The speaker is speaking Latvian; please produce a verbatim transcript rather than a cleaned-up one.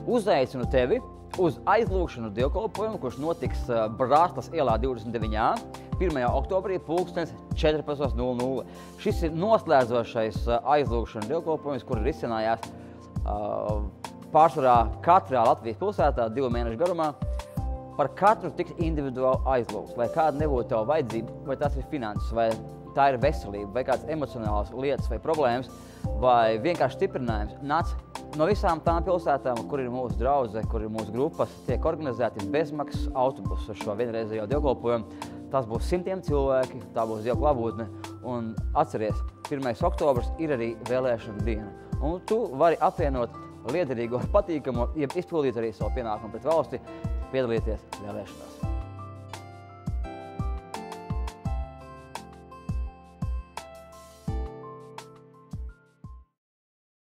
Uzaicinu tevi uz aizlūgšanu dievkalpojumu, kurš notiks Brāslas ielā divdesmit deviņi. pirmajā oktobrī pulkstens četrpadsmit nulle nulle. Šis ir noslēdzošais aizlūgšanu dievkalpojums, kur risinājās uh, pārsvarā katrā Latvijas pilsētā divu mēnešu garumā. Par katru tiks individuāli aizlūgts, lai kāda nebūtu tev vajadzība, vai tas ir finanses, vai tā ir veselība, vai kādas emocionālas lietas vai problēmas, vai vienkārši stiprinājums. Nāc no visām tām pilsētām, kur ir mūsu draudze, kur ir mūsu grupas, tiek organizēti bezmaksas autobusi uz šo vienreizējo dievkalpojumu. Tas būs simtiem cilvēki, tā būs Dieva klātbūtne. Un atceries, pirmais oktobris ir arī vēlēšana diena. Un tu vari apvienot liederīgo, patīkamo, jeb izpildīt arī savu pienākumu pret valsti, piedalīties vēlēšanās.